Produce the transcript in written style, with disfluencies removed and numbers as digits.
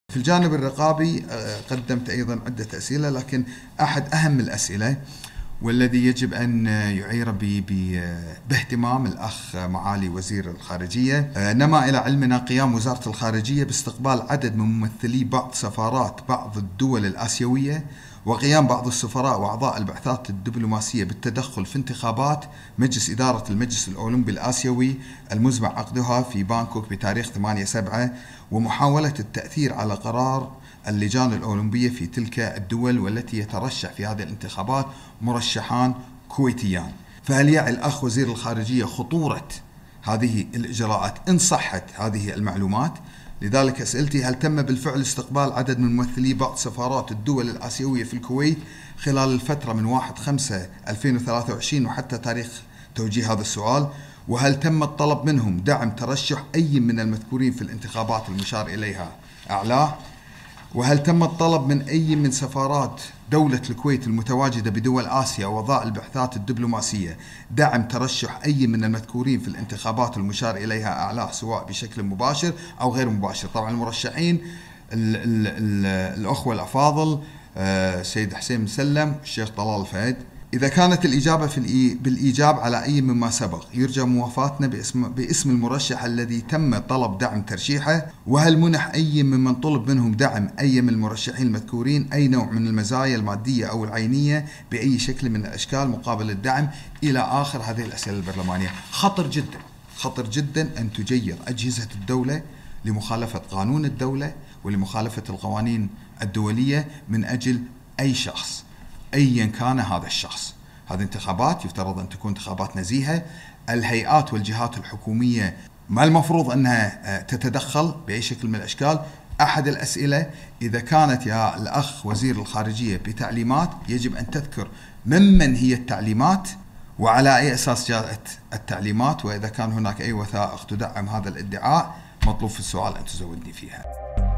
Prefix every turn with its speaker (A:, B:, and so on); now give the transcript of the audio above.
A: في الجانب الرقابي قدمت أيضا عدة أسئلة، لكن أحد أهم الأسئلة والذي يجب أن يعير باهتمام الأخ معالي وزير الخارجية، نما إلى علمنا قيام وزارة الخارجية باستقبال عدد من ممثلي بعض سفارات بعض الدول الآسيوية، وقيام بعض السفراء وأعضاء البعثات الدبلوماسية بالتدخل في انتخابات مجلس إدارة المجلس الأولمبي الآسيوي المزمع عقدها في بانكوك بتاريخ 8/7، ومحاولة التأثير على قرار اللجان الأولمبية في تلك الدول، والتي يترشح في هذه الانتخابات مرشحان كويتيان. فهل يعي الأخ وزير الخارجية خطورة هذه الإجراءات إن صحت هذه المعلومات؟ لذلك أسئلتي: هل تم بالفعل استقبال عدد من ممثلي بعض سفارات الدول الآسيوية في الكويت خلال الفترة من 1/5/2023 وحتى تاريخ توجيه هذا السؤال؟ وهل تم الطلب منهم دعم ترشح أي من المذكورين في الانتخابات المشار إليها أعلاه؟ وهل تم الطلب من أي من سفارات دولة الكويت المتواجدة بدول آسيا وأعضاء البعثات الدبلوماسية دعم ترشح أي من المذكورين في الانتخابات المشار إليها أعلاه، سواء بشكل مباشر أو غير مباشر؟ طبعا المرشحين الأخوة الأفاضل سيد حسين مسلم والشيخ طلال الفهد. إذا كانت الإجابة بالإيجاب على أي مما سبق، يرجى موافاتنا باسم المرشح الذي تم طلب دعم ترشيحه. وهل منح أي ممن طلب منهم دعم أي من المرشحين المذكورين أي نوع من المزايا المادية أو العينية بأي شكل من الأشكال مقابل الدعم؟ إلى آخر هذه الأسئلة البرلمانية. خطر جدا أن تجير أجهزة الدولة لمخالفة قانون الدولة ولمخالفة القوانين الدولية من أجل أي شخص أيا كان هذا الشخص. هذه انتخابات يفترض أن تكون انتخابات نزيهة. الهيئات والجهات الحكومية ما المفروض أنها تتدخل بأي شكل من الأشكال. أحد الأسئلة: إذا كانت يا الأخ وزير الخارجية بتعليمات، يجب أن تذكر ممن هي التعليمات وعلى أي أساس جاءت التعليمات، وإذا كان هناك أي وثائق تدعم هذا الادعاء مطلوب في السؤال أن تزودني فيها.